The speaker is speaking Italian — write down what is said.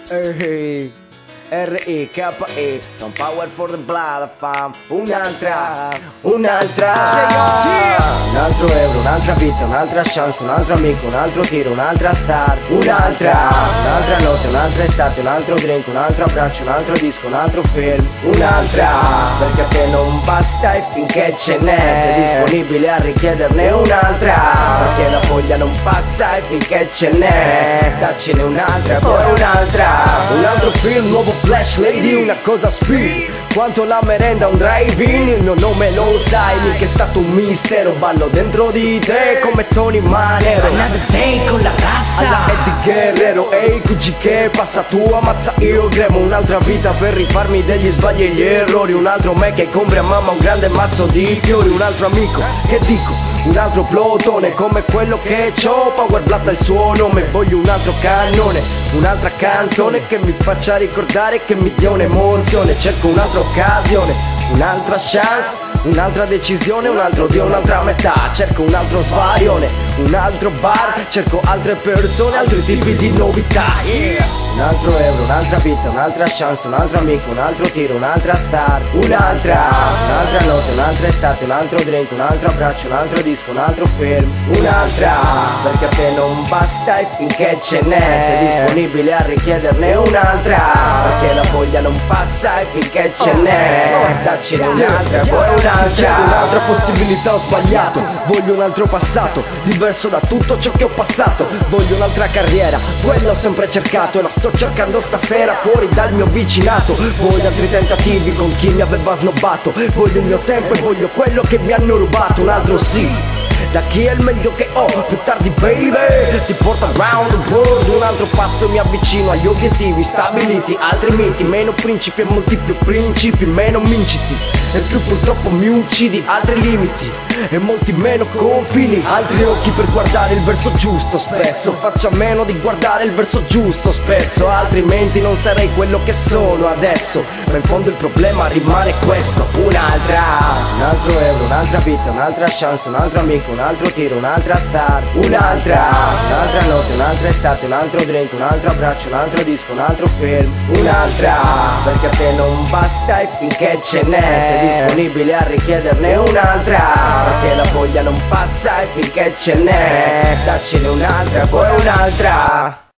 Ehi, R-E-K-E, some power for the blood of fam. Un'altra. Un altro euro, un'altra vita, un'altra chance, un altro amico, un altro tiro, un'altra star. Un'altra notte, un'altra estate, un altro drink, un altro abbraccio, un altro disco, un altro film. Un'altra, perché a te non basta e finché ce n'è sei disponibile a richiederne un'altra, perché la voglia non passa e finché ce n'è daccene un'altra, poi un'altra. Un altro film, nuovo Flash Lady, una cosa speed. Quanto la merenda un drive-in, il mio nome lo sai, mica è stato un mistero. Ballo dentro di te come Tony Manero, Another day con la cassa alla Eddie Guerrero. Ehi QG che passa tu, ammazza io gremo. Un'altra vita per rifarmi degli sbagli e gli errori. Un altro me che compri a mamma un grande mazzo di fiori. Un altro amico, che dico, un altro plotone come quello che c'ho. Power Blood al suo nome. Voglio un altro cannone, un'altra canzone che mi faccia ricordare, che mi dia un'emozione. Cerco un'altra occasione, un'altra chance, un'altra decisione, un altro Dio, un'altra metà. Cerco un altro svarione, un altro bar. Cerco altre persone, altri tipi di novità, yeah. Un altro euro, un'altra vita, un'altra chance, un altro amico, un altro tiro, un'altra star. Un'altra notte, un'altra estate, un altro drink, un altro abbraccio, un altro disco, un altro film. Un'altra, perché a te non basta e finché ce n'è sei disponibile a richiederne un'altra, perché la voglia non passa e finché ce n'è daccene un'altra, poi un'altra. Un'altra possibilità, ho sbagliato. Voglio un altro passato, diverso da tutto ciò che ho passato. Voglio un'altra carriera, quella ho sempre cercato e la sto cercando stasera fuori dal mio vicinato. Voglio altri tentativi con chi mi aveva snobbato. Voglio il mio tempo e voglio quello che mi hanno rubato. Un altro sì, da chi è il meglio che ho, più tardi baby ti porto around the world. Un altro passo mi avvicino agli obiettivi stabiliti. Altri miti, meno principi e molti più principi. Meno minciti e più purtroppo mi uccidi. Altri limiti e molti meno confini. Altri occhi per guardare il verso giusto. Spesso faccio a meno di guardare il verso giusto spesso, altrimenti non sarei quello che sono adesso. Ma in fondo il problema rimane questo. Un'altra, un altro euro, un'altra vita, un'altra chance, un altro amico, un altro tiro, un'altra star. Un'altra notte, un'altra estate, un altro drink, un altro abbraccio, un altro disco, un altro film. Un'altra, perché a te non basta e finché ce n'è sei disponibile a richiederne un'altra, perché la voglia non passa e finché ce n'è daccene un'altra, poi un'altra.